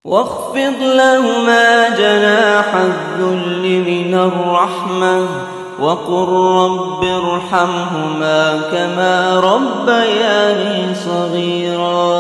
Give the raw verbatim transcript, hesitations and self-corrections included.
واخفض لهما جناح الذل من الرحمة وقل رب ارحمهما كما ربياني صغيرا